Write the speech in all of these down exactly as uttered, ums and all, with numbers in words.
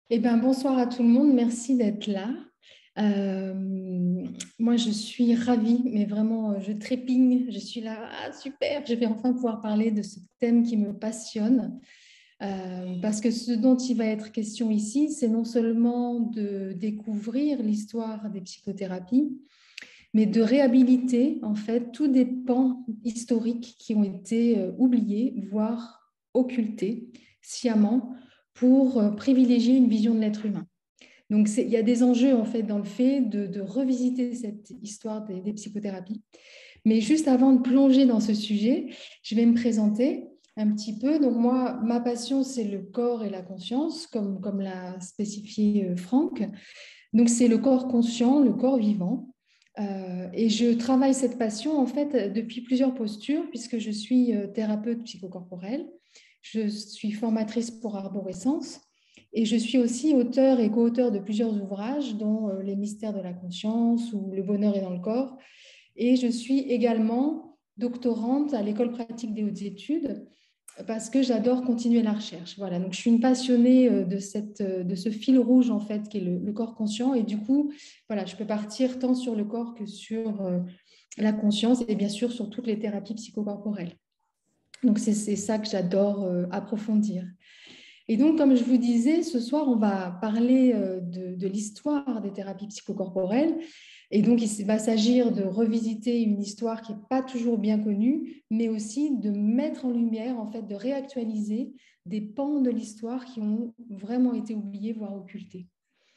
Eh ben, bonsoir à tout le monde, merci d'être là. Euh, Moi, je suis ravie, mais vraiment, euh, je trépigne. Je suis là, ah, super, je vais enfin pouvoir parler de ce thème qui me passionne. Euh, parce que ce dont il va être question ici, c'est non seulement de découvrir l'histoire des psychothérapies, mais de réhabiliter, en fait, tous des pans historiques qui ont été euh, oubliés, voire occultés sciemment pour euh, privilégier une vision de l'être humain. Donc, il y a des enjeux en fait dans le fait de, de revisiter cette histoire des, des, psychothérapies. Mais juste avant de plonger dans ce sujet, je vais me présenter un petit peu. Donc, moi, ma passion, c'est le corps et la conscience, comme, comme l'a spécifié euh, Franck. Donc, c'est le corps conscient, le corps vivant. Euh, et je travaille cette passion en fait depuis plusieurs postures, puisque je suis euh, thérapeute psychocorporelle, je suis formatrice pour Arborescence, et je suis aussi auteur et co-auteur de plusieurs ouvrages, dont euh, Les mystères de la conscience ou Le bonheur est dans le corps. Et je suis également doctorante à l'École pratique des hautes études parce que j'adore continuer la recherche. Voilà, donc je suis une passionnée euh, de, cette, euh, de ce fil rouge en fait qui est le, le corps conscient. Et du coup, voilà, je peux partir tant sur le corps que sur euh, la conscience et bien sûr sur toutes les thérapies psychocorporelles. Donc c'est ça que j'adore euh, approfondir. Et donc, comme je vous disais, ce soir, on va parler euh, de, de l'histoire des thérapies psychocorporelles. Et donc, il va s'agir de revisiter une histoire qui n'est pas toujours bien connue, mais aussi de mettre en lumière, en fait, de réactualiser des pans de l'histoire qui ont vraiment été oubliés, voire occultés.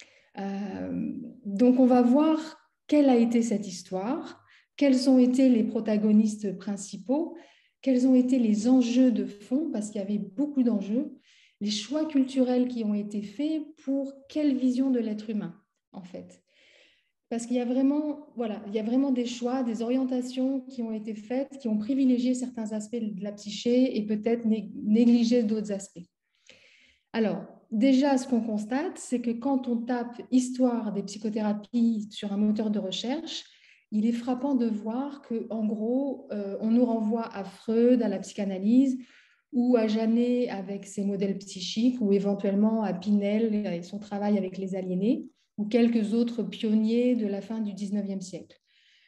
Euh, donc, on va voir quelle a été cette histoire, quels ont été les protagonistes principaux, quels ont été les enjeux de fond, parce qu'il y avait beaucoup d'enjeux, les choix culturels qui ont été faits pour quelle vision de l'être humain, en fait. Parce qu'il y a vraiment, voilà, il y a vraiment des choix, des orientations qui ont été faites, qui ont privilégié certains aspects de la psyché et peut-être négligé d'autres aspects. Alors, déjà, ce qu'on constate, c'est que quand on tape histoire des psychothérapies sur un moteur de recherche, il est frappant de voir qu'en gros, euh, on nous renvoie à Freud, à la psychanalyse, ou à Janet avec ses modèles psychiques, ou éventuellement à Pinel et son travail avec les aliénés, ou quelques autres pionniers de la fin du dix-neuvième siècle.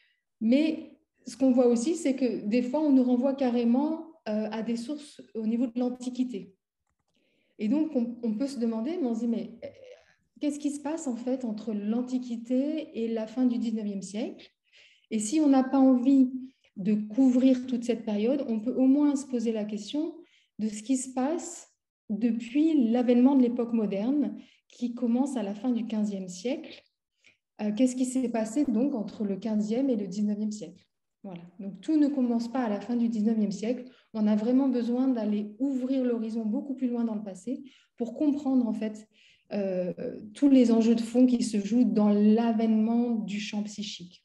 Mais ce qu'on voit aussi, c'est que des fois, on nous renvoie carrément euh, à des sources au niveau de l'Antiquité. Et donc, on, on peut se demander, mais on se dit, mais qu'est-ce qui se passe en fait entre l'Antiquité et la fin du dix-neuvième siècle? Et si on n'a pas envie de couvrir toute cette période, on peut au moins se poser la question de ce qui se passe depuis l'avènement de l'époque moderne, qui commence à la fin du quinzième siècle. Euh, qu'est-ce qui s'est passé donc entre le quinzième et le dix-neuvième siècle? Voilà. Donc tout ne commence pas à la fin du dix-neuvième siècle. On a vraiment besoin d'aller ouvrir l'horizon beaucoup plus loin dans le passé pour comprendre en fait euh, tous les enjeux de fond qui se jouent dans l'avènement du champ psychique.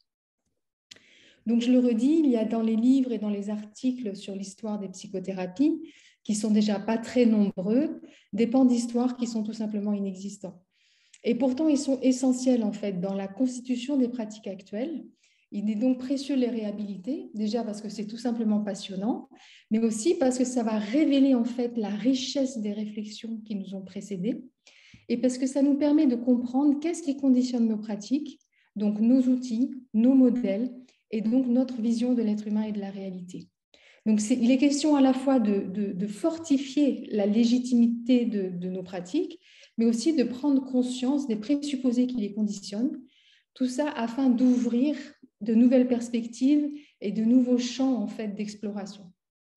Donc je le redis, il y a dans les livres et dans les articles sur l'histoire des psychothérapies, qui sont déjà pas très nombreux, des pans d'histoire qui sont tout simplement inexistants. Et pourtant, ils sont essentiels en fait dans la constitution des pratiques actuelles. Il est donc précieux de les réhabiliter, déjà parce que c'est tout simplement passionnant, mais aussi parce que ça va révéler en fait la richesse des réflexions qui nous ont précédées, et parce que ça nous permet de comprendre qu'est-ce qui conditionne nos pratiques, donc nos outils, nos modèles, et donc notre vision de l'être humain et de la réalité. Donc, c'est, il est question à la fois de, de, de fortifier la légitimité de, de nos pratiques, mais aussi de prendre conscience des présupposés qui les conditionnent. Tout ça afin d'ouvrir de nouvelles perspectives et de nouveaux champs en fait, d'exploration.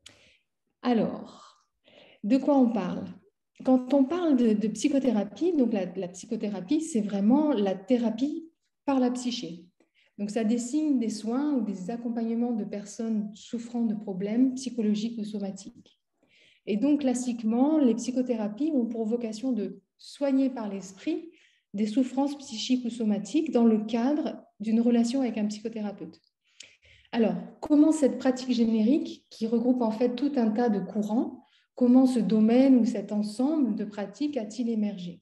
Alors, de quoi on parle? Quand on parle de, de psychothérapie, donc la, la psychothérapie, c'est vraiment la thérapie par la psyché. Donc, ça désigne des soins ou des accompagnements de personnes souffrant de problèmes psychologiques ou somatiques. Et donc, classiquement, les psychothérapies ont pour vocation de soigner par l'esprit des souffrances psychiques ou somatiques dans le cadre d'une relation avec un psychothérapeute. Alors, comment cette pratique générique, qui regroupe en fait tout un tas de courants, comment ce domaine ou cet ensemble de pratiques a-t-il émergé?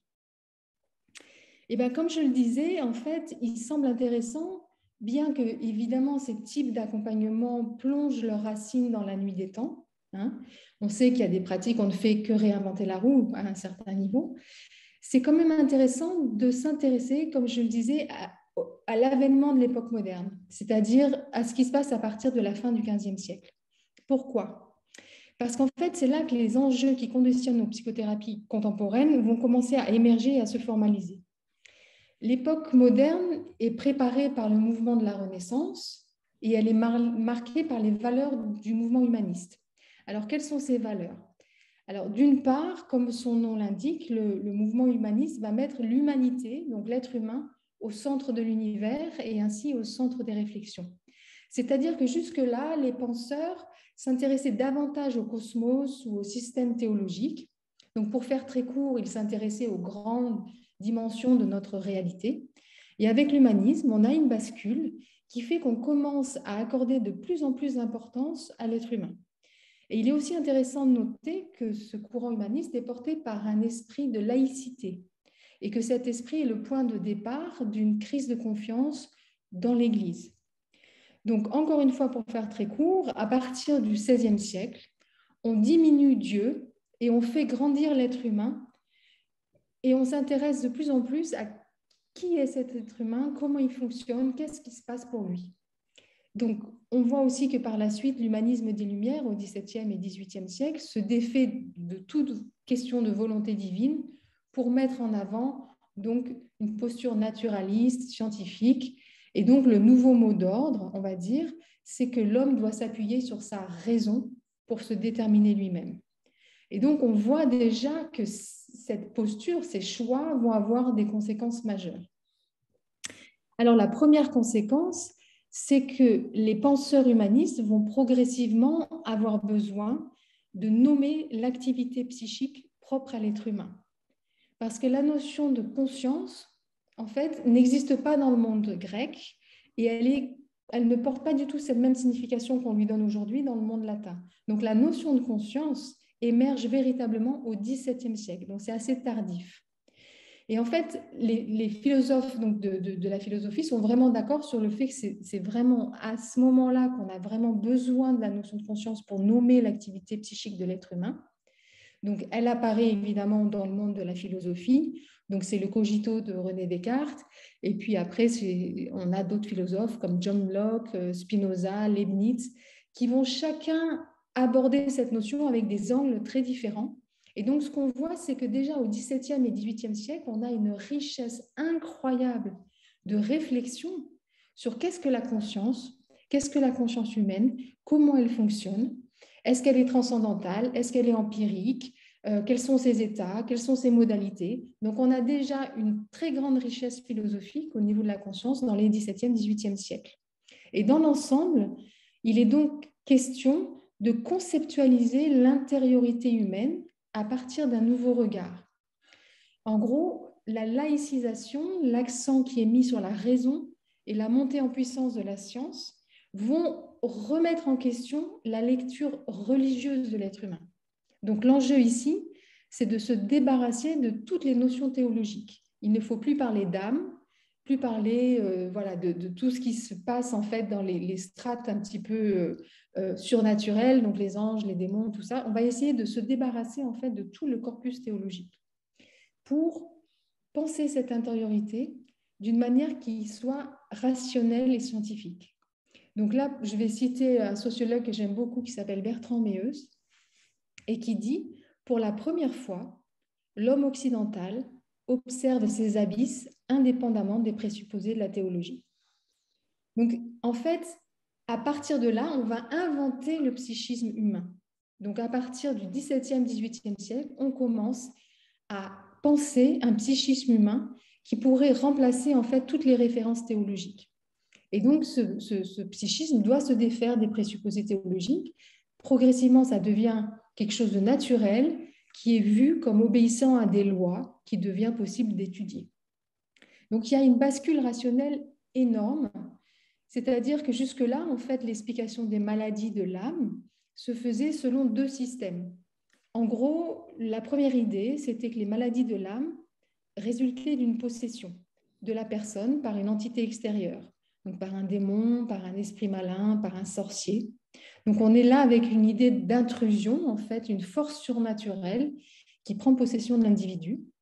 Et bien, comme je le disais, en fait, il semble intéressant, bien que, évidemment, ces types d'accompagnement plongent leurs racines dans la nuit des temps. Hein. On sait qu'il y a des pratiques, on ne fait que réinventer la roue à un certain niveau. c'est quand même intéressant de s'intéresser, comme je le disais, à, à l'avènement de l'époque moderne, c'est-à-dire à ce qui se passe à partir de la fin du quinzième siècle. Pourquoi ? Parce qu'en fait, c'est là que les enjeux qui conditionnent nos psychothérapies contemporaines vont commencer à émerger et à se formaliser. L'époque moderne est préparée par le mouvement de la Renaissance et elle est mar- marquée par les valeurs du mouvement humaniste. Alors, quelles sont ces valeurs ? Alors, d'une part, comme son nom l'indique, le, le mouvement humaniste va mettre l'humanité, donc l'être humain, au centre de l'univers et ainsi au centre des réflexions. C'est-à-dire que jusque-là, les penseurs s'intéressaient davantage au cosmos ou au système théologique. Donc, pour faire très court, ils s'intéressaient aux grandes dimensions de notre réalité. Et avec l'humanisme, on a une bascule qui fait qu'on commence à accorder de plus en plus d'importance à l'être humain. Et il est aussi intéressant de noter que ce courant humaniste est porté par un esprit de laïcité et que cet esprit est le point de départ d'une crise de confiance dans l'Église. Donc, encore une fois, pour faire très court, à partir du seizième siècle, on diminue Dieu et on fait grandir l'être humain et on s'intéresse de plus en plus à qui est cet être humain, comment il fonctionne, qu'est-ce qui se passe pour lui. Donc, on voit aussi que par la suite, l'humanisme des Lumières au dix-septième et dix-huitième siècle se défait de toute question de volonté divine pour mettre en avant donc une posture naturaliste, scientifique. Et donc, le nouveau mot d'ordre, on va dire, c'est que l'homme doit s'appuyer sur sa raison pour se déterminer lui-même. Et donc, on voit déjà que cette posture, ces choix vont avoir des conséquences majeures. Alors, la première conséquence, c'est que les penseurs humanistes vont progressivement avoir besoin de nommer l'activité psychique propre à l'être humain. Parce que la notion de conscience, en fait, n'existe pas dans le monde grec et elle, est, elle ne porte pas du tout cette même signification qu'on lui donne aujourd'hui dans le monde latin. Donc, la notion de conscience émerge véritablement au dix-septième siècle, donc c'est assez tardif. Et en fait, les, les philosophes donc de, de, de la philosophie sont vraiment d'accord sur le fait que c'est, c'est vraiment à ce moment-là qu'on a vraiment besoin de la notion de conscience pour nommer l'activité psychique de l'être humain. Donc, elle apparaît évidemment dans le monde de la philosophie. Donc, c'est le cogito de René Descartes. Et puis après, c'est, on a d'autres philosophes comme John Locke, Spinoza, Leibniz, qui vont chacun aborder cette notion avec des angles très différents. Et donc, ce qu'on voit, c'est que déjà au dix-septième et dix-huitième siècle, on a une richesse incroyable de réflexion sur qu'est-ce que la conscience, qu'est-ce que la conscience humaine, comment elle fonctionne, est-ce qu'elle est transcendantale, est-ce qu'elle est empirique, euh, quels sont ses états, quelles sont ses modalités. Donc, on a déjà une très grande richesse philosophique au niveau de la conscience dans les dix-septième, dix-huitième siècles. Et dans l'ensemble, il est donc question de conceptualiser l'intériorité humaine à partir d'un nouveau regard. En gros, la laïcisation, l'accent qui est mis sur la raison et la montée en puissance de la science vont remettre en question la lecture religieuse de l'être humain. Donc l'enjeu ici, c'est de se débarrasser de toutes les notions théologiques. Il ne faut plus parler d'âme, plus parler euh, voilà, de, de tout ce qui se passe en fait dans les, les strates un petit peu euh, euh, surnaturelles, donc les anges, les démons, tout ça. On va essayer de se débarrasser en fait de tout le corpus théologique pour penser cette intériorité d'une manière qui soit rationnelle et scientifique. Donc là, je vais citer un sociologue que j'aime beaucoup qui s'appelle Bertrand Meeus et qui dit, pour la première fois, l'homme occidental observe ses abysses indépendamment des présupposés de la théologie. Donc, en fait, à partir de là, on va inventer le psychisme humain. Donc, à partir du dix-septième, dix-huitième siècle, on commence à penser un psychisme humain qui pourrait remplacer en fait toutes les références théologiques. Et donc, ce, ce, ce psychisme doit se défaire des présupposés théologiques. Progressivement, ça devient quelque chose de naturel qui est vu comme obéissant à des lois qui devient possible d'étudier. Donc, il y a une bascule rationnelle énorme, c'est-à-dire que jusque-là, en fait, l'explication des maladies de l'âme se faisait selon deux systèmes. En gros, la première idée, c'était que les maladies de l'âme résultaient d'une possession de la personne par une entité extérieure, donc par un démon, par un esprit malin, par un sorcier. Donc on est là avec une idée d'intrusion, en fait, une force surnaturelle qui prend possession de l'individu.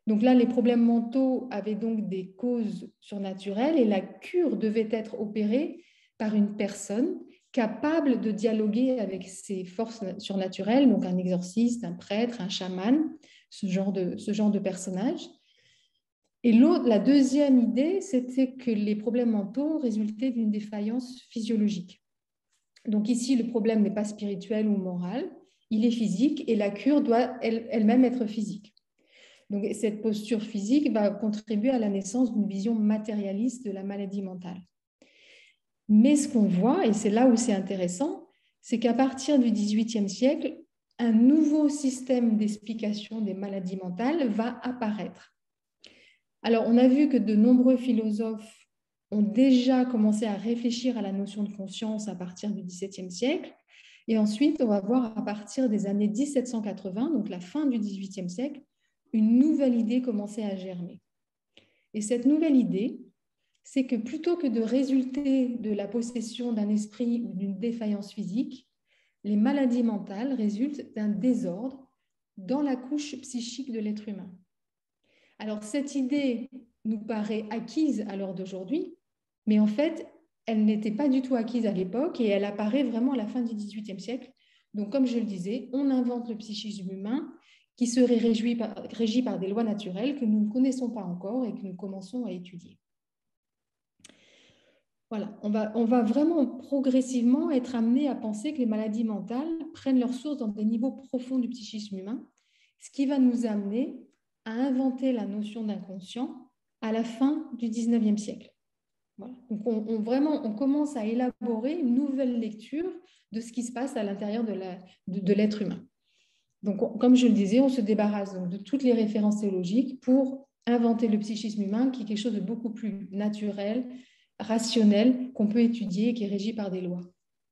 Donc là, les problèmes mentaux avaient donc des causes surnaturelles et la cure devait être opérée par une personne capable de dialoguer avec ces forces surnaturelles, donc un exorciste, un prêtre, un chaman, ce genre de, ce genre de personnage. Et l'autre, la deuxième idée, c'était que les problèmes mentaux résultaient d'une défaillance physiologique. Donc ici, le problème n'est pas spirituel ou moral, il est physique et la cure doit elle, elle-même être physique. Donc cette posture physique va contribuer à la naissance d'une vision matérialiste de la maladie mentale. Mais ce qu'on voit, et c'est là où c'est intéressant, c'est qu'à partir du dix-huitième siècle, un nouveau système d'explication des maladies mentales va apparaître. Alors, on a vu que de nombreux philosophes ont déjà commencé à réfléchir à la notion de conscience à partir du dix-septième siècle. Et ensuite, on va voir à partir des années mille sept cent quatre-vingts, donc la fin du dix-huitième siècle, une nouvelle idée commencer à germer. Et cette nouvelle idée, c'est que plutôt que de résulter de la possession d'un esprit ou d'une défaillance physique, les maladies mentales résultent d'un désordre dans la couche psychique de l'être humain. Alors, cette idée nous paraît acquise à l'heure d'aujourd'hui, mais en fait, elle n'était pas du tout acquise à l'époque et elle apparaît vraiment à la fin du dix-huitième siècle. Donc, comme je le disais, on invente le psychisme humain qui serait régi par, régi par des lois naturelles que nous ne connaissons pas encore et que nous commençons à étudier. Voilà, on va, on va vraiment progressivement être amené à penser que les maladies mentales prennent leur source dans des niveaux profonds du psychisme humain, ce qui va nous amener à inventer la notion d'inconscient à la fin du dix-neuvième siècle. Voilà. Donc on, on, vraiment, on commence à élaborer une nouvelle lecture de ce qui se passe à l'intérieur de, la, de, de l'être humain. Donc, on, comme je le disais, on se débarrasse donc de toutes les références théologiques pour inventer le psychisme humain, qui est quelque chose de beaucoup plus naturel, rationnel, qu'on peut étudier, qui est régi par des lois.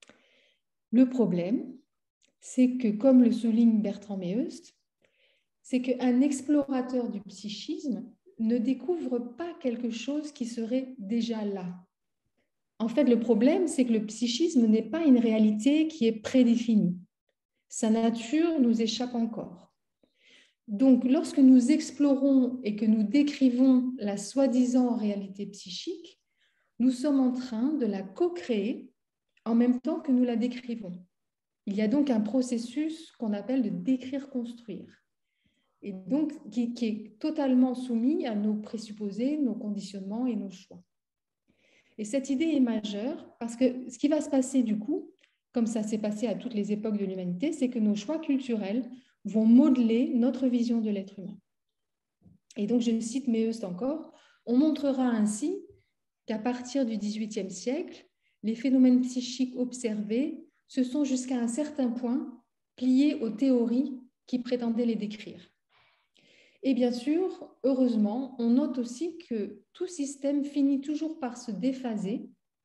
Le problème, c'est que, comme le souligne Bertrand Meheust, c'est qu'un explorateur du psychisme ne découvre pas quelque chose qui serait déjà là. En fait, le problème, c'est que le psychisme n'est pas une réalité qui est prédéfinie. Sa nature nous échappe encore. Donc, lorsque nous explorons et que nous décrivons la soi-disant réalité psychique, nous sommes en train de la co-créer en même temps que nous la décrivons. Il y a donc un processus qu'on appelle de décrire-construire, et donc qui, qui est totalement soumis à nos présupposés, nos conditionnements et nos choix. Et cette idée est majeure parce que ce qui va se passer du coup, comme ça s'est passé à toutes les époques de l'humanité, c'est que nos choix culturels vont modeler notre vision de l'être humain. Et donc, je cite Meheust encore, on montrera ainsi qu'à partir du dix-huitième siècle, les phénomènes psychiques observés se sont jusqu'à un certain point pliés aux théories qui prétendaient les décrire. Et bien sûr, heureusement, on note aussi que tout système finit toujours par se déphaser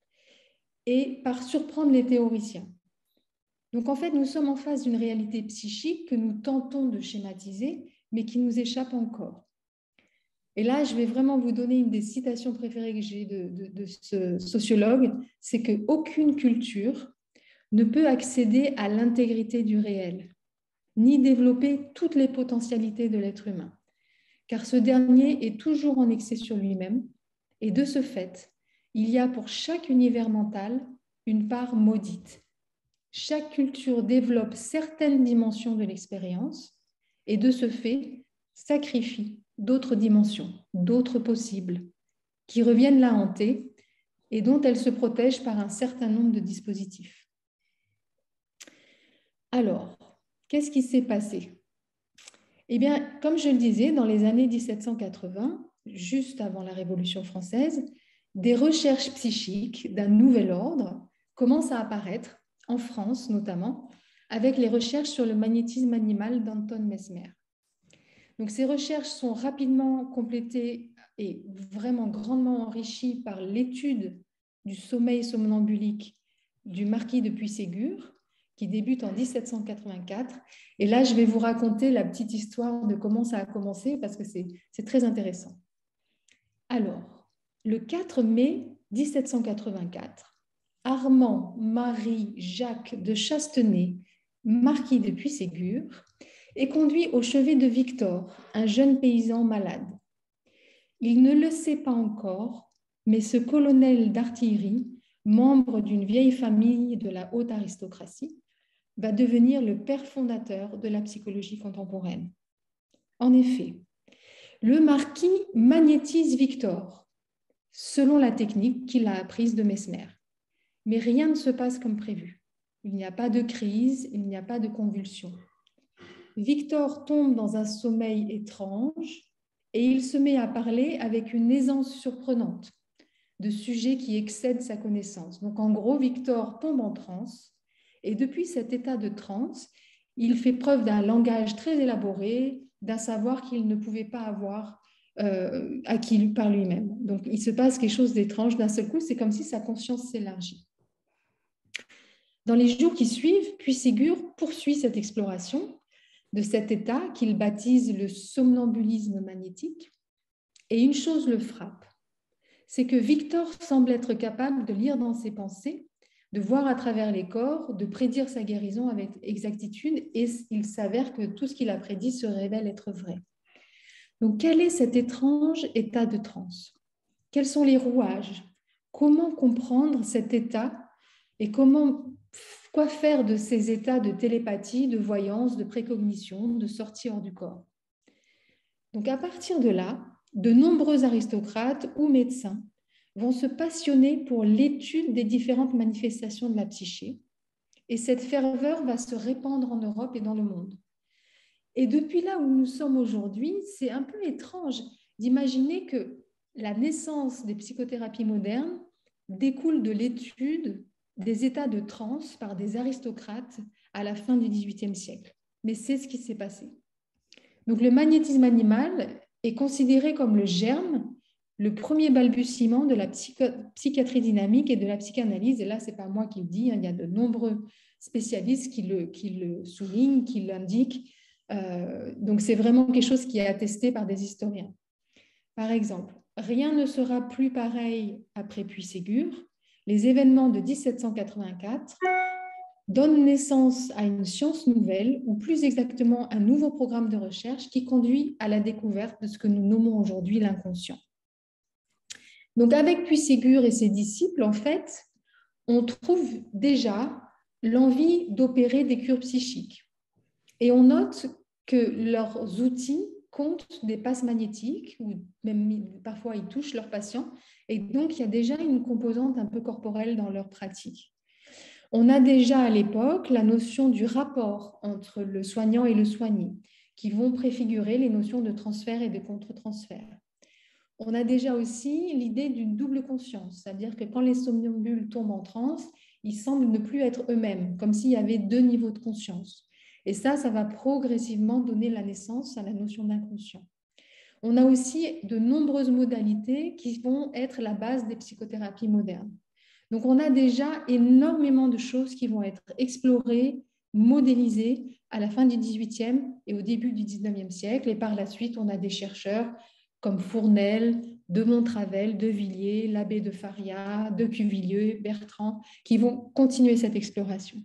et par surprendre les théoriciens. Donc en fait, nous sommes en face d'une réalité psychique que nous tentons de schématiser, mais qui nous échappe encore. Et là, je vais vraiment vous donner une des citations préférées que j'ai de, de, de ce sociologue, c'est qu'aucune culture ne peut accéder à l'intégrité du réel, ni développer toutes les potentialités de l'être humain, car ce dernier est toujours en excès sur lui-même, et de ce fait, il y a pour chaque univers mental une part maudite. Chaque culture développe certaines dimensions de l'expérience, et de ce fait, sacrifie d'autres dimensions, d'autres possibles, qui reviennent la hanter et dont elle se protège par un certain nombre de dispositifs. Alors, qu'est-ce qui s'est passé ? Eh bien, comme je le disais, dans les années mille sept cent quatre-vingts, juste avant la Révolution française, des recherches psychiques d'un nouvel ordre commencent à apparaître, en France notamment, avec les recherches sur le magnétisme animal d'Anton Mesmer. Donc, ces recherches sont rapidement complétées et vraiment grandement enrichies par l'étude du sommeil somnambulique du marquis de Puységur, qui débute en mille sept cent quatre-vingt-quatre. Et là, je vais vous raconter la petite histoire de comment ça a commencé, parce que c'est, c'est très intéressant. Alors, le quatre mai mille sept cent quatre-vingt-quatre, Armand Marie Jacques de Chastenay, marquis de Puységur, et conduit au chevet de Victor, un jeune paysan malade. Il ne le sait pas encore, mais ce colonel d'artillerie, membre d'une vieille famille de la haute aristocratie, va devenir le père fondateur de la psychologie contemporaine. En effet, le marquis magnétise Victor, selon la technique qu'il a apprise de Mesmer. Mais rien ne se passe comme prévu. Il n'y a pas de crise, il n'y a pas de convulsion. Victor tombe dans un sommeil étrange et il se met à parler avec une aisance surprenante de sujets qui excèdent sa connaissance. Donc en gros, Victor tombe en transe et depuis cet état de transe, il fait preuve d'un langage très élaboré, d'un savoir qu'il ne pouvait pas avoir euh, acquis par lui-même. Donc il se passe quelque chose d'étrange. D'un seul coup, c'est comme si sa conscience s'élargit. Dans les jours qui suivent, Puységur poursuit cette exploration de cet état qu'il baptise le somnambulisme magnétique. Et une chose le frappe, c'est que Victor semble être capable de lire dans ses pensées, de voir à travers les corps, de prédire sa guérison avec exactitude, et il s'avère que tout ce qu'il a prédit se révèle être vrai. Donc, quel est cet étrange état de transe? Quels sont les rouages? Comment comprendre cet état et comment, quoi faire de ces états de télépathie, de voyance, de précognition, de sortie hors du corps? Donc, à partir de là, de nombreux aristocrates ou médecins vont se passionner pour l'étude des différentes manifestations de la psyché, et cette ferveur va se répandre en Europe et dans le monde. Et depuis là où nous sommes aujourd'hui, c'est un peu étrange d'imaginer que la naissance des psychothérapies modernes découle de l'étude des états de transe par des aristocrates à la fin du dix-huitième siècle. Mais c'est ce qui s'est passé. Donc le magnétisme animal est considéré comme le germe, le premier balbutiement de la psychiatrie dynamique et de la psychanalyse. Et là, ce n'est pas moi qui le dis, hein, il y a de nombreux spécialistes qui le, qui le soulignent, qui l'indiquent. Euh, donc c'est vraiment quelque chose qui est attesté par des historiens. Par exemple, rien ne sera plus pareil après Puységur. Les événements de dix-sept cent quatre-vingt-quatre donnent naissance à une science nouvelle, ou plus exactement un nouveau programme de recherche qui conduit à la découverte de ce que nous nommons aujourd'hui l'inconscient. Donc avec Puységur et ses disciples, en fait, on trouve déjà l'envie d'opérer des cures psychiques. Et on note que leurs outils comptent des passes magnétiques, ou même parfois ils touchent leurs patients, et donc il y a déjà une composante un peu corporelle dans leur pratique. On a déjà à l'époque la notion du rapport entre le soignant et le soigné, qui vont préfigurer les notions de transfert et de contre-transfert. On a déjà aussi l'idée d'une double conscience, c'est-à-dire que quand les somnambules tombent en transe, ils semblent ne plus être eux-mêmes, comme s'il y avait deux niveaux de conscience. Et ça, ça va progressivement donner la naissance à la notion d'inconscient. On a aussi de nombreuses modalités qui vont être la base des psychothérapies modernes. Donc, on a déjà énormément de choses qui vont être explorées, modélisées à la fin du dix-huitième et au début du dix-neuvième siècle. Et par la suite, on a des chercheurs comme Fournel, de Montravel, de Villiers, l'abbé de Faria, de Cuvillieux, Bertrand, qui vont continuer cette exploration.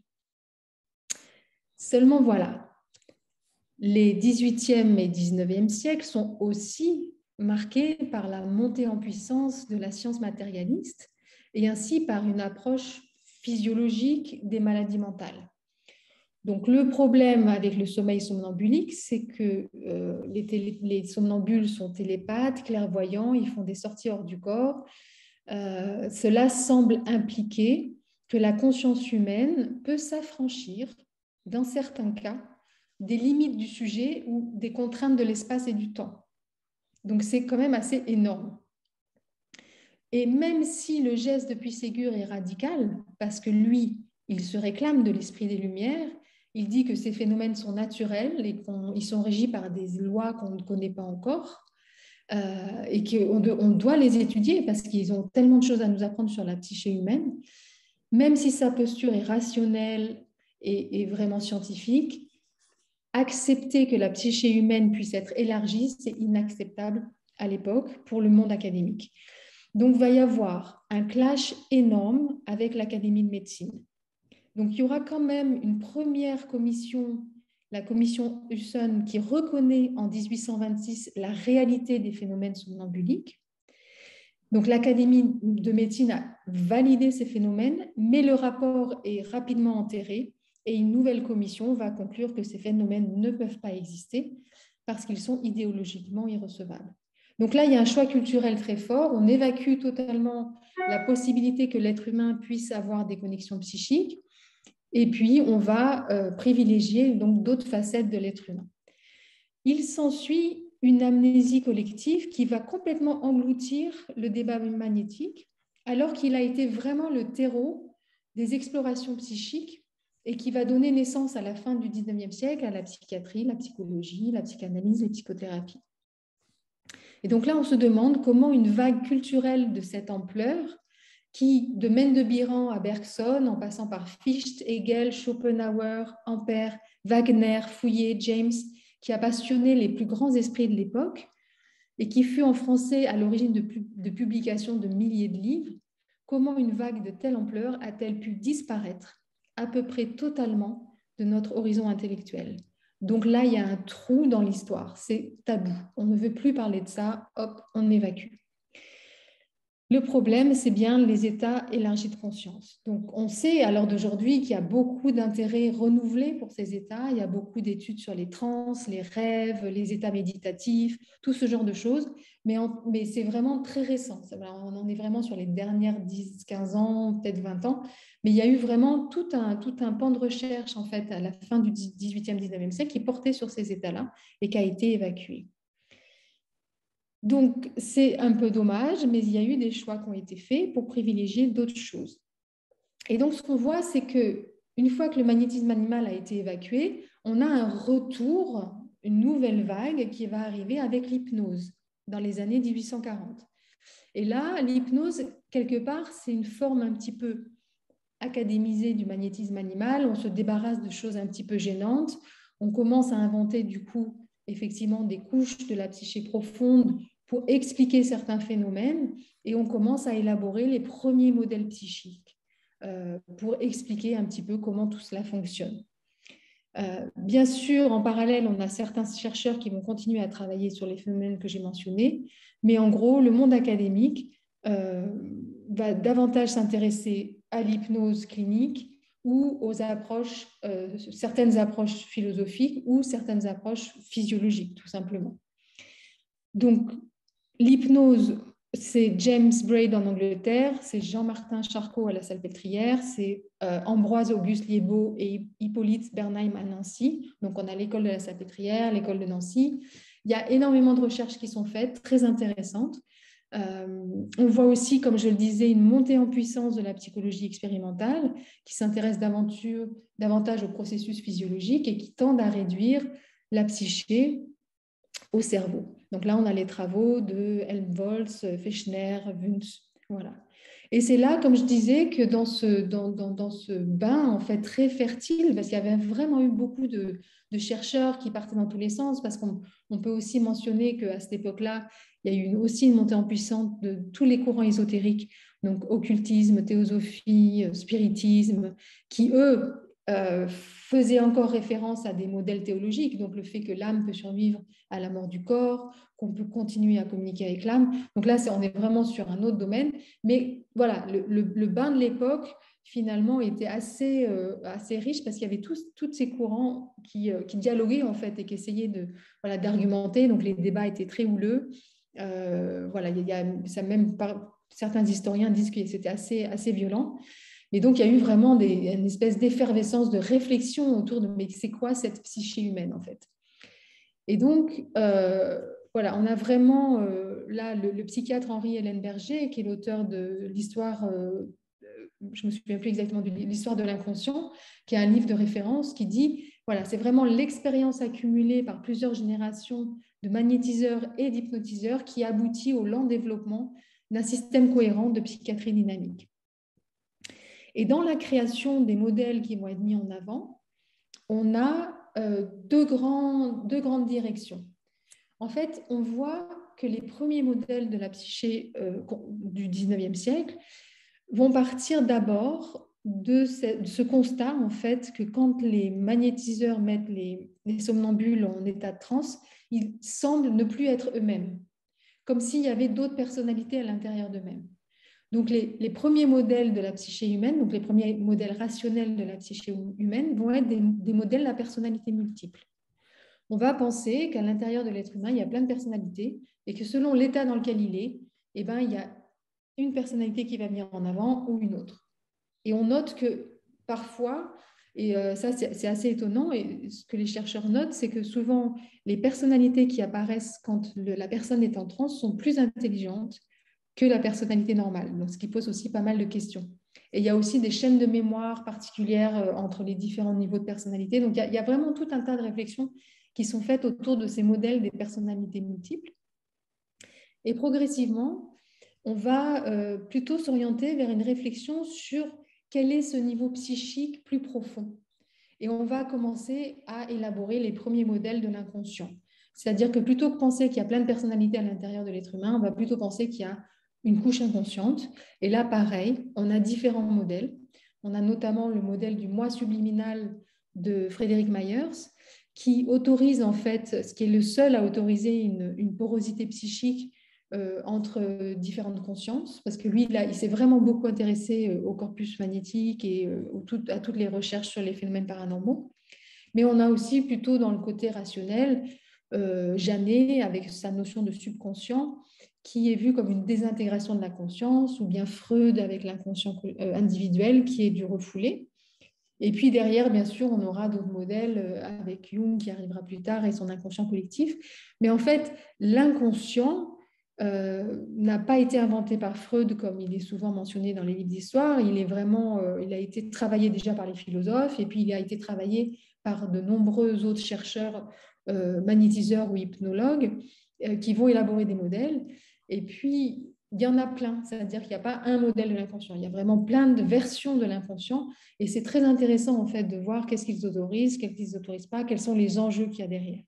Seulement voilà, les dix-huitième et dix-neuvième siècles sont aussi marqués par la montée en puissance de la science matérialiste et ainsi par une approche physiologique des maladies mentales. Donc, le problème avec le sommeil somnambulique, c'est que euh, les, télé, les somnambules sont télépathes, clairvoyants, ils font des sorties hors du corps. Euh, cela semble impliquer que la conscience humaine peut s'affranchir, dans certains cas, des limites du sujet ou des contraintes de l'espace et du temps. Donc, c'est quand même assez énorme. Et même si le geste de Puységur est radical, parce que lui, il se réclame de l'esprit des Lumières, il dit que ces phénomènes sont naturels et qu'ils sont régis par des lois qu'on ne connaît pas encore euh, et qu'on on doit les étudier parce qu'ils ont tellement de choses à nous apprendre sur la psyché humaine. Même si sa posture est rationnelle et, et vraiment scientifique, accepter que la psyché humaine puisse être élargie, c'est inacceptable à l'époque pour le monde académique. Donc, il va y avoir un clash énorme avec l'Académie de médecine. Donc, il y aura quand même une première commission la commission Husson qui reconnaît en dix-huit cent vingt-six la réalité des phénomènes somnambuliques. Donc l'Académie de médecine a validé ces phénomènes, mais le rapport est rapidement enterré et une nouvelle commission va conclure que ces phénomènes ne peuvent pas exister parce qu'ils sont idéologiquement irrecevables. Donc là, il y a un choix culturel très fort. On évacue totalement la possibilité que l'être humain puisse avoir des connexions psychiques et puis on va euh, privilégier donc d'autres facettes de l'être humain. Il s'ensuit une amnésie collective qui va complètement engloutir le débat magnétique, alors qu'il a été vraiment le terreau des explorations psychiques et qui va donner naissance à la fin du dix-neuvième siècle à la psychiatrie, la psychologie, la psychanalyse, les psychothérapies. Et donc là, on se demande comment une vague culturelle de cette ampleur, qui, de Mendebiran à Bergson, en passant par Fichte, Hegel, Schopenhauer, Ampère, Wagner, Fouillé, James, qui a passionné les plus grands esprits de l'époque et qui fut en français à l'origine de, de publications de milliers de livres, comment une vague de telle ampleur a-t-elle pu disparaître à peu près totalement de notre horizon intellectuel? Donc là, il y a un trou dans l'histoire, c'est tabou. On ne veut plus parler de ça, hop, on évacue. Le problème, c'est bien les états élargis de conscience. Donc, on sait à l'heure d'aujourd'hui qu'il y a beaucoup d'intérêt renouvelé pour ces états. Il y a beaucoup d'études sur les trans, les rêves, les états méditatifs, tout ce genre de choses. Mais, en, mais c'est vraiment très récent. On en est vraiment sur les dernières dix, quinze ans, peut-être vingt ans. Mais il y a eu vraiment tout un, tout un pan de recherche, en fait, à la fin du dix-huitième, dix-neuvième siècle qui portait sur ces états-là et qui a été évacué. Donc, c'est un peu dommage, mais il y a eu des choix qui ont été faits pour privilégier d'autres choses. Et donc, ce qu'on voit, c'est qu'une fois que le magnétisme animal a été évacué, on a un retour, une nouvelle vague qui va arriver avec l'hypnose dans les années mille huit cent quarante. Et là, l'hypnose, quelque part, c'est une forme un petit peu académisée du magnétisme animal. On se débarrasse de choses un petit peu gênantes. On commence à inventer, du coup, effectivement, des couches de la psyché profonde pour expliquer certains phénomènes et on commence à élaborer les premiers modèles psychiques euh, pour expliquer un petit peu comment tout cela fonctionne. Euh, bien sûr, en parallèle, on a certains chercheurs qui vont continuer à travailler sur les phénomènes que j'ai mentionnés, mais en gros, le monde académique euh, va davantage s'intéresser à l'hypnose clinique ou aux approches, euh, certaines approches philosophiques ou certaines approches physiologiques, tout simplement. Donc, l'hypnose, c'est James Braid en Angleterre, c'est Jean-Martin Charcot à la Salpêtrière, c'est euh, Ambroise Auguste Liébaud et Hippolyte Bernheim à Nancy. Donc, on a l'école de la Salpêtrière, l'école de Nancy. Il y a énormément de recherches qui sont faites, très intéressantes. Euh, on voit aussi, comme je le disais, une montée en puissance de la psychologie expérimentale qui s'intéresse davantage au processus physiologique et qui tendent à réduire la psyché au cerveau. Donc là, on a les travaux de Helmholtz, Fechner, Wundt, voilà. Et c'est là, comme je disais, que dans ce, dans, dans, dans ce bain en fait très fertile, parce qu'il y avait vraiment eu beaucoup de, de chercheurs qui partaient dans tous les sens, parce qu'on on peut aussi mentionner qu'à cette époque-là, il y a eu une, aussi une montée en puissance de tous les courants ésotériques, donc occultisme, théosophie, spiritisme, qui eux euh, faisaient encore référence à des modèles théologiques, donc le fait que l'âme peut survivre à la mort du corps, qu'on peut continuer à communiquer avec l'âme. Donc là, c'est, on est vraiment sur un autre domaine. Mais voilà, le, le, le bain de l'époque, finalement, était assez, euh, assez riche parce qu'il y avait tous, tous ces courants qui, euh, qui dialoguaient, en fait, et qui essayaient de, voilà, d'argumenter. Donc les débats étaient très houleux. Euh, voilà, il y a, ça même par, certains historiens disent que c'était assez, assez violent. Et donc, il y a eu vraiment des, une espèce d'effervescence, de réflexion autour de mais c'est quoi cette psyché humaine, en fait. Et donc, euh, voilà, on a vraiment euh, là le, le psychiatre Henri Ellenberger, qui est l'auteur de l'histoire, euh, je ne me souviens plus exactement de l'histoire de l'inconscient, qui est un livre de référence qui dit, voilà, c'est vraiment l'expérience accumulée par plusieurs générations de magnétiseurs et d'hypnotiseurs qui aboutit au lent développement d'un système cohérent de psychiatrie dynamique. Et dans la création des modèles qui vont être mis en avant, on a euh, deux, grands, deux grandes directions. En fait, on voit que les premiers modèles de la psyché euh, du dix-neuvième siècle vont partir d'abord de ce, de ce constat, en fait, que quand les magnétiseurs mettent les, les somnambules en état de transe, ils semblent ne plus être eux-mêmes, comme s'il y avait d'autres personnalités à l'intérieur d'eux-mêmes. Donc, les, les premiers modèles de la psyché humaine, donc les premiers modèles rationnels de la psyché humaine, vont être des, des modèles de la personnalité multiple. On va penser qu'à l'intérieur de l'être humain, il y a plein de personnalités et que selon l'état dans lequel il est, eh ben, il y a une personnalité qui va venir en avant ou une autre. Et on note que parfois, et euh, ça c'est assez étonnant, et ce que les chercheurs notent, c'est que souvent les personnalités qui apparaissent quand le, la personne est en transe sont plus intelligentes que la personnalité normale, donc ce qui pose aussi pas mal de questions. Et il y a aussi des chaînes de mémoire particulières euh, entre les différents niveaux de personnalité. Donc il y, a, il y a vraiment tout un tas de réflexions qui sont faites autour de ces modèles des personnalités multiples. Et progressivement, on va euh, plutôt s'orienter vers une réflexion sur quel est ce niveau psychique plus profond. Et on va commencer à élaborer les premiers modèles de l'inconscient. C'est-à-dire que plutôt que penser qu'il y a plein de personnalités à l'intérieur de l'être humain, on va plutôt penser qu'il y a une couche inconsciente. Et là, pareil, on a différents modèles. On a notamment le modèle du moi subliminal de Frédéric Myers, qui autorise en fait, ce qui est le seul à autoriser une, une porosité psychique euh, entre différentes consciences, parce que lui, là, il s'est vraiment beaucoup intéressé au corpus magnétique et euh, tout, à toutes les recherches sur les phénomènes paranormaux. Mais on a aussi plutôt dans le côté rationnel, euh, Janet avec sa notion de subconscient, qui est vue comme une désintégration de la conscience, ou bien Freud avec l'inconscient individuel qui est du refoulé. Et puis derrière, bien sûr, on aura d'autres modèles avec Jung qui arrivera plus tard et son inconscient collectif. Mais en fait, l'inconscient euh, n'a pas été inventé par Freud comme il est souvent mentionné dans les livres d'histoire. Il est vraiment, euh, il a été travaillé déjà par les philosophes et puis il a été travaillé par de nombreux autres chercheurs, euh, magnétiseurs ou hypnologues euh, qui vont élaborer des modèles. Et puis, il y en a plein, c'est-à-dire qu'il n'y a pas un modèle de l'inconscient, il y a vraiment plein de versions de l'inconscient et c'est très intéressant en fait de voir qu'est-ce qu'ils autorisent, qu'est-ce qu'ils n'autorisent pas, quels sont les enjeux qu'il y a derrière.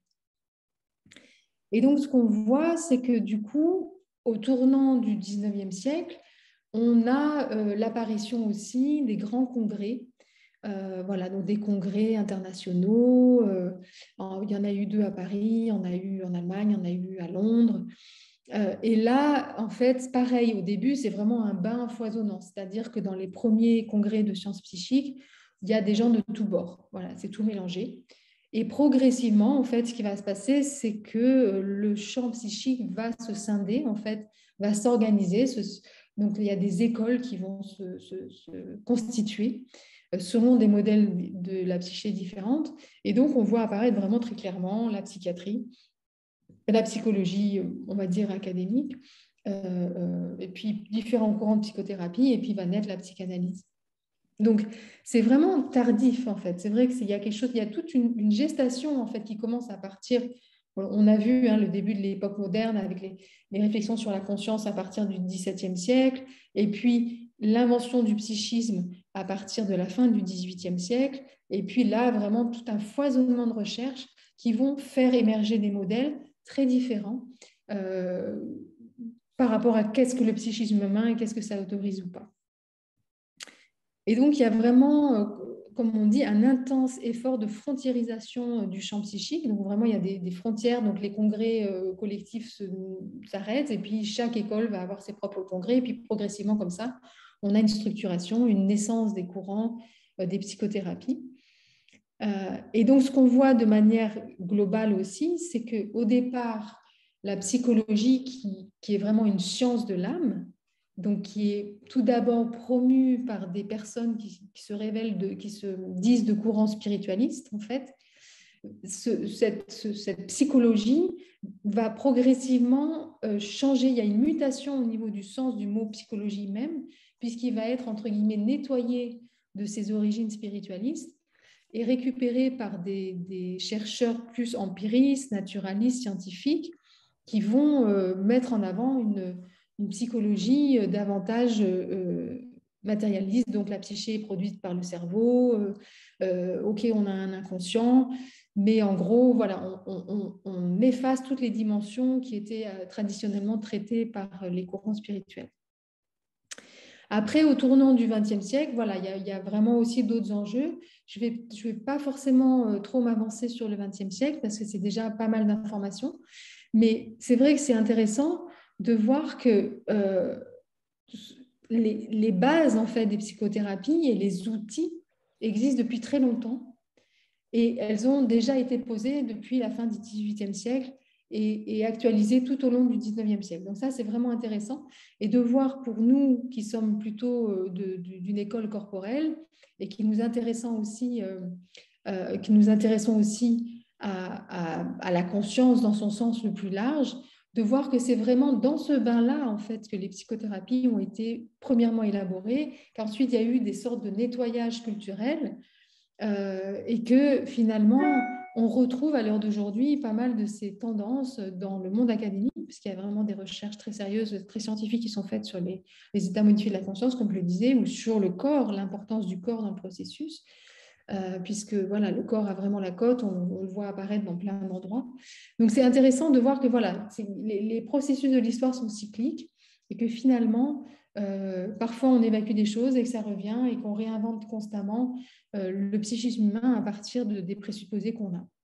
Et donc ce qu'on voit, c'est que du coup, au tournant du dix-neuvième siècle, on a euh, l'apparition aussi des grands congrès, euh, voilà, donc des congrès internationaux, euh, il y en a eu deux à Paris, il y en a eu en Allemagne, il y en a eu à Londres. Euh, et là, en fait, pareil, au début, c'est vraiment un bain foisonnant. C'est-à-dire que dans les premiers congrès de sciences psychiques, il y a des gens de tous bords. Voilà, c'est tout mélangé. Et progressivement, en fait, ce qui va se passer, c'est que le champ psychique va se scinder, en fait, va s'organiser. Donc, il y a des écoles qui vont se, se, se constituer selon des modèles de la psyché différentes. Et donc, on voit apparaître vraiment très clairement la psychiatrie, la psychologie, on va dire, académique, euh, euh, et puis différents courants de psychothérapie, et puis va naître la psychanalyse. Donc, c'est vraiment tardif, en fait. C'est vrai qu'il y a quelque chose, il y a toute une, une gestation, en fait, qui commence à partir. On a vu hein, le début de l'époque moderne avec les, les réflexions sur la conscience à partir du dix-septième siècle, et puis l'invention du psychisme à partir de la fin du dix-huitième siècle, et puis là, vraiment tout un foisonnement de recherches qui vont faire émerger des modèles très différents euh, par rapport à qu'est-ce que le psychisme humain et qu'est-ce que ça autorise ou pas. Et donc, il y a vraiment, euh, comme on dit, un intense effort de frontiérisation du champ psychique. Donc, vraiment, il y a des, des frontières. Donc, les congrès euh, collectifs s'arrêtent et puis chaque école va avoir ses propres congrès. Et puis, progressivement, comme ça, on a une structuration, une naissance des courants, euh, des psychothérapies. Euh, et donc, ce qu'on voit de manière globale aussi, c'est qu'au départ, la psychologie, qui, qui est vraiment une science de l'âme, donc qui est tout d'abord promue par des personnes qui, qui se révèlent, de, qui se disent de courants spiritualistes, en fait, ce, cette, ce, cette psychologie va progressivement euh, changer. Il y a une mutation au niveau du sens du mot psychologie même, puisqu'il va être, entre guillemets, nettoyé de ses origines spiritualistes et récupéré par des, des chercheurs plus empiristes, naturalistes, scientifiques, qui vont euh, mettre en avant une, une psychologie euh, davantage euh, matérialiste. Donc la psyché est produite par le cerveau, euh, euh, ok, on a un inconscient, mais en gros, voilà, on, on, on efface toutes les dimensions qui étaient euh, traditionnellement traitées par les courants spirituels. Après, au tournant du vingtième siècle, voilà, il y a, il y a vraiment aussi d'autres enjeux. Je ne vais, je vais pas forcément euh, trop m'avancer sur le vingtième siècle parce que c'est déjà pas mal d'informations. Mais c'est vrai que c'est intéressant de voir que euh, les, les bases en fait, des psychothérapies et les outils existent depuis très longtemps et elles ont déjà été posées depuis la fin du dix-huitième siècle et, et actualisées tout au long du dix-neuvième siècle. Donc ça, c'est vraiment intéressant. Et de voir pour nous qui sommes plutôt d'une école corporelle et qui nous intéressons aussi, euh, euh, qui nous intéressons aussi à, à, à la conscience dans son sens le plus large, de voir que c'est vraiment dans ce bain-là, en fait, que les psychothérapies ont été premièrement élaborées, qu'ensuite il y a eu des sortes de nettoyage culturel euh, et que finalement, on retrouve à l'heure d'aujourd'hui pas mal de ces tendances dans le monde académique, puisqu'il y a vraiment des recherches très sérieuses, très scientifiques qui sont faites sur les, les états modifiés de la conscience, comme je le disais, ou sur le corps, l'importance du corps dans le processus. Euh, puisque voilà, le corps a vraiment la cote, on, on le voit apparaître dans plein d'endroits. Donc c'est intéressant de voir que voilà, les, les processus de l'histoire sont cycliques et que finalement, euh, parfois on évacue des choses et que ça revient et qu'on réinvente constamment euh, le psychisme humain à partir de, des présupposés qu'on a.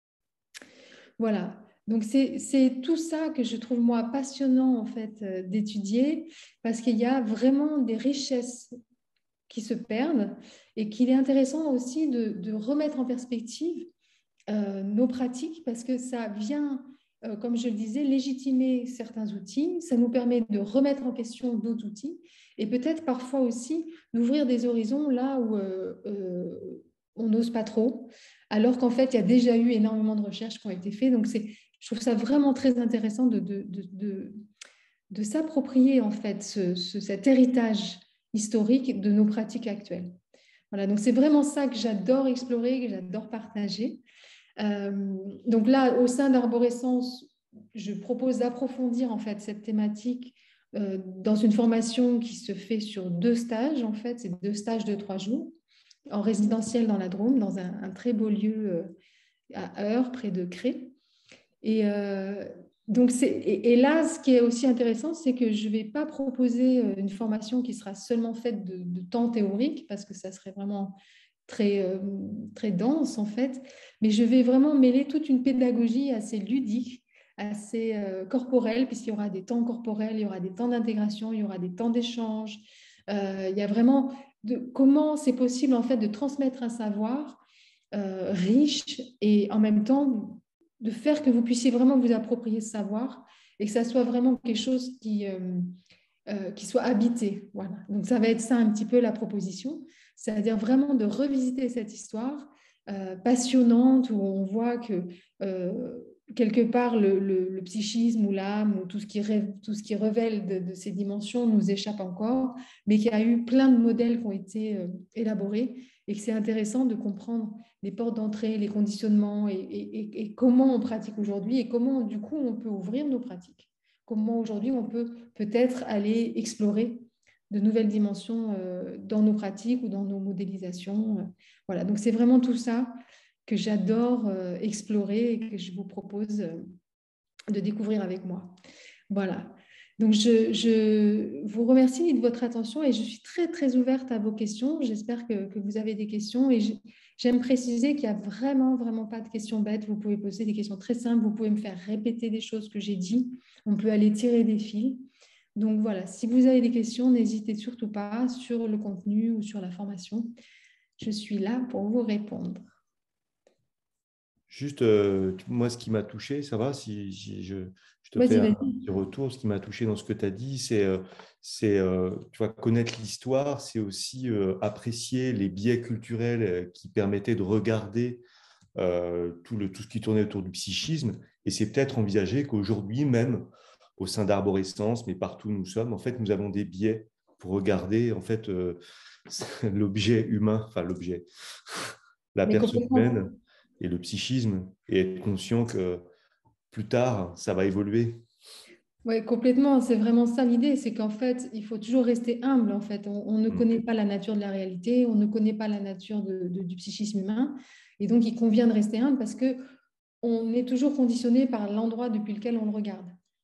Voilà. Donc c'est tout ça que je trouve moi passionnant en fait euh, d'étudier parce qu'il y a vraiment des richesses qui se perdent et qu'il est intéressant aussi de, de remettre en perspective euh, nos pratiques parce que ça vient, euh, comme je le disais, légitimer certains outils, ça nous permet de remettre en question d'autres outils et peut-être parfois aussi d'ouvrir des horizons là où euh, euh, on n'ose pas trop, alors qu'en fait, il y a déjà eu énormément de recherches qui ont été faites. Donc, je trouve ça vraiment très intéressant de, de, de, de, de s'approprier en fait ce, ce, cet héritage historique de nos pratiques actuelles. Voilà, donc c'est vraiment ça que j'adore explorer, que j'adore partager. Euh, donc là, au sein d'Arborescence, je propose d'approfondir en fait cette thématique euh, dans une formation qui se fait sur deux stages. En fait, c'est deux stages de trois jours en résidentiel dans la Drôme, dans un, un très beau lieu euh, à Heure, près de Cré. Et, euh, donc et, et là, ce qui est aussi intéressant, c'est que je ne vais pas proposer une formation qui sera seulement faite de, de temps théorique, parce que ça serait vraiment très, euh, très dense en fait, mais je vais vraiment mêler toute une pédagogie assez ludique, assez euh, corporelle, puisqu'il y aura des temps corporels, il y aura des temps d'intégration, il y aura des temps d'échange. Euh, il y a vraiment de, comment c'est possible en fait de transmettre un savoir euh, riche et en même temps de faire que vous puissiez vraiment vous approprier ce savoir et que ça soit vraiment quelque chose qui, euh, euh, qui soit habité. Voilà. Donc ça va être ça un petit peu la proposition, c'est-à-dire vraiment de revisiter cette histoire euh, passionnante où on voit que euh, quelque part le, le, le psychisme ou l'âme ou tout ce qui, rêve, tout ce qui révèle de, de ces dimensions nous échappe encore, mais qu'il y a eu plein de modèles qui ont été euh, élaborés et que c'est intéressant de comprendre les portes d'entrée, les conditionnements et, et, et comment on pratique aujourd'hui et comment du coup on peut ouvrir nos pratiques. Comment aujourd'hui on peut peut-être aller explorer de nouvelles dimensions euh, dans nos pratiques ou dans nos modélisations. Voilà, donc c'est vraiment tout ça que j'adore euh, explorer et que je vous propose euh, de découvrir avec moi. Voilà. Donc, je, je, vous remercie de votre attention et je suis très, très ouverte à vos questions. J'espère que, que vous avez des questions et j'aime préciser qu'il n'y a vraiment, vraiment pas de questions bêtes. Vous pouvez poser des questions très simples. Vous pouvez me faire répéter des choses que j'ai dit. On peut aller tirer des fils. Donc, voilà, si vous avez des questions, n'hésitez surtout pas sur le contenu ou sur la formation. Je suis là pour vous répondre. Juste, euh, moi, ce qui m'a touché, ça va, si, si je, je te Vas-y, fais un vas-y. petit retour, ce qui m'a touché dans ce que tu as dit, c'est, euh, c'est euh, tu vois, connaître l'histoire, c'est aussi euh, apprécier les biais culturels euh, qui permettaient de regarder euh, tout, le, tout ce qui tournait autour du psychisme. Et c'est peut-être envisager qu'aujourd'hui, même au sein d'Arborescence, mais partout où nous sommes, en fait, nous avons des biais pour regarder en fait euh, l'objet humain, enfin l'objet, la Mais personne complètement. humaine et le psychisme, et être conscient que plus tard, ça va évoluer. Oui, complètement. C'est vraiment ça l'idée, c'est qu'en fait, il faut toujours rester humble. En fait, on, on ne Mm. connaît pas la nature de la réalité, on ne connaît pas la nature de- de- du psychisme humain, et donc il convient de rester humble parce que on est toujours conditionné par l'endroit depuis lequel on le regarde.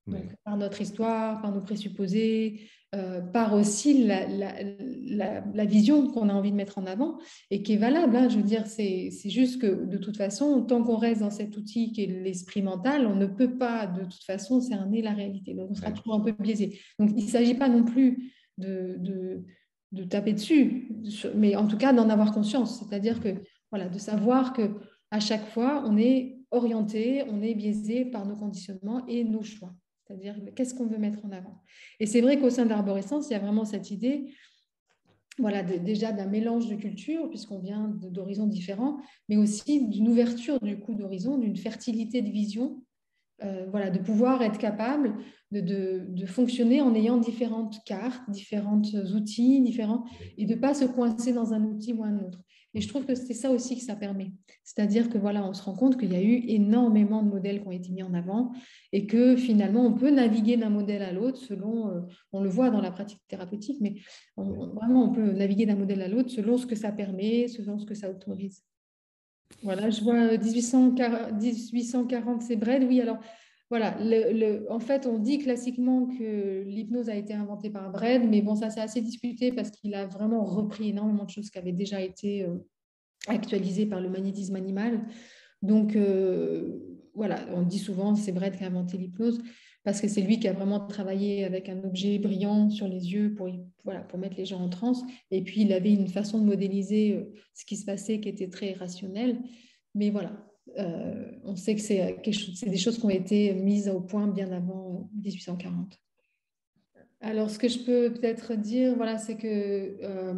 Donc, Ouais. par notre histoire, par nos présupposés, euh, par aussi la, la, la, la vision qu'on a envie de mettre en avant et qui est valable. Hein. Je veux dire, c'est c'est juste que de toute façon, tant qu'on reste dans cet outil qui est l'esprit mental, on ne peut pas de toute façon cerner la réalité. Donc, on sera Ouais. toujours un peu biaisé. Donc, il ne s'agit pas non plus de, de, de taper dessus, mais en tout cas d'en avoir conscience. C'est-à-dire que, voilà, de savoir que à chaque fois, on est orienté, on est biaisé par nos conditionnements et nos choix. C'est-à-dire, qu'est-ce qu'on veut mettre en avant? Et c'est vrai qu'au sein de l'arborescence, il y a vraiment cette idée, voilà, de, déjà d'un mélange de cultures, puisqu'on vient d'horizons différents, mais aussi d'une ouverture du coup d'horizon, d'une fertilité de vision, euh, voilà, de pouvoir être capable de, de, de fonctionner en ayant différentes cartes, différents outils, différents, et de ne pas se coincer dans un outil ou un autre. Et je trouve que c'est ça aussi que ça permet. C'est-à-dire que voilà, on se rend compte qu'il y a eu énormément de modèles qui ont été mis en avant et que finalement, on peut naviguer d'un modèle à l'autre selon, euh, on le voit dans la pratique thérapeutique, mais on, vraiment, on peut naviguer d'un modèle à l'autre selon ce que ça permet, selon ce que ça autorise. Voilà, je vois dix-huit cent quarante, c'est Bred. Oui, alors voilà, le, le, en fait, on dit classiquement que l'hypnose a été inventée par Bred, mais bon, ça c'est assez discuté parce qu'il a vraiment repris énormément de choses qui avaient déjà été euh, actualisées par le magnétisme animal. Donc euh, voilà, on dit souvent c'est Brett qui a inventé l'hypnose parce que c'est lui qui a vraiment travaillé avec un objet brillant sur les yeux pour, voilà, pour mettre les gens en transe. Et puis il avait une façon de modéliser euh, ce qui se passait qui était très rationnelle. Mais voilà, euh, on sait que c'est, quelque chose, c'est des choses qui ont été mises au point bien avant dix-huit cent quarante. Alors ce que je peux peut-être dire, voilà, c'est que euh,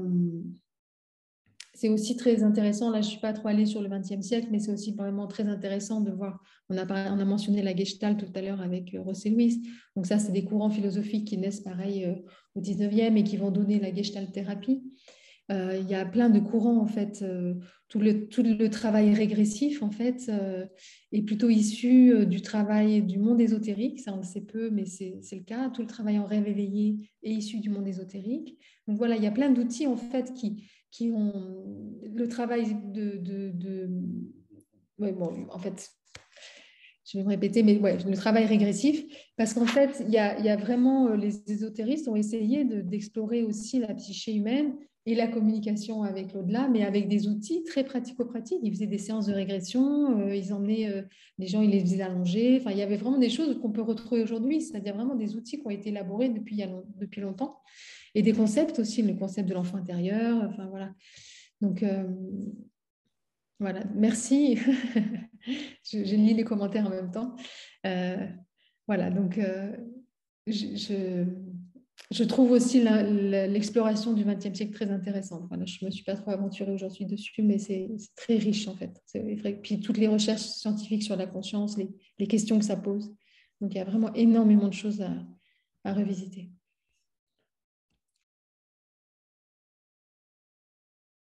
c'est aussi très intéressant, là je ne suis pas trop allée sur le vingtième siècle, mais c'est aussi vraiment très intéressant de voir, on a, on a mentionné la Gestalt tout à l'heure avec Ross et Lewis, donc ça c'est des courants philosophiques qui naissent pareil euh, au dix-neuvième et qui vont donner la Gestalt thérapie. Euh, il y a plein de courants en fait, euh, tout, le, tout le travail régressif en fait euh, est plutôt issu euh, du travail du monde ésotérique, ça on le sait peu mais c'est le cas, tout le travail en rêve éveillé est issu du monde ésotérique. Donc voilà, il y a plein d'outils en fait qui qui ont le travail de... de, de... Ouais, bon, en fait, je vais me répéter, mais ouais, le travail régressif, parce qu'en fait, il y a, y a vraiment, les ésotéristes ont essayé d'explorer aussi la psyché humaine et la communication avec l'au-delà, mais avec des outils très pratico-pratiques. Ils faisaient des séances de régression, euh, ils emmenaient euh, les gens, ils les faisaient allonger. Enfin, il y avait vraiment des choses qu'on peut retrouver aujourd'hui, c'est-à-dire vraiment des outils qui ont été élaborés depuis, il y a long, depuis longtemps. Et des concepts aussi, le concept de l'enfant intérieur, enfin voilà. Donc, euh, voilà, merci. je, je lis les commentaires en même temps. Euh, voilà, donc euh, je, je, je, trouve aussi l'exploration du vingtième siècle très intéressante. Voilà, je ne me suis pas trop aventurée aujourd'hui dessus, mais c'est très riche en fait. Vrai. Puis toutes les recherches scientifiques sur la conscience, les, les questions que ça pose. Donc il y a vraiment énormément de choses à, à revisiter.